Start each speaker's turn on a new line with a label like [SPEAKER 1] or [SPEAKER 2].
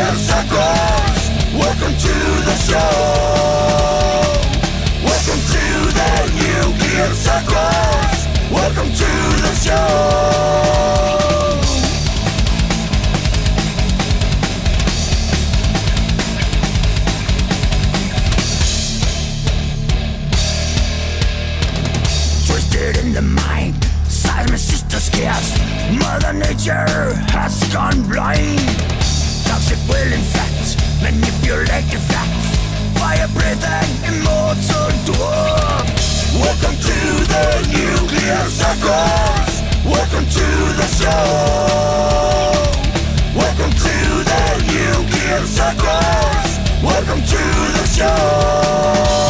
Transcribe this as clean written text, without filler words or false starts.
[SPEAKER 1] nuclear circles. Welcome to the show. Welcome to the nuclear circles. Welcome to the show. Twisted in the mind, size my sister's chaos. Mother Nature has gone blind. Toxic will infect, manipulate defects. Firebreathing, immortal dwarfs. Welcome to the nuclear circles. Welcome to the show. Welcome to the nuclear circles. Welcome to the show.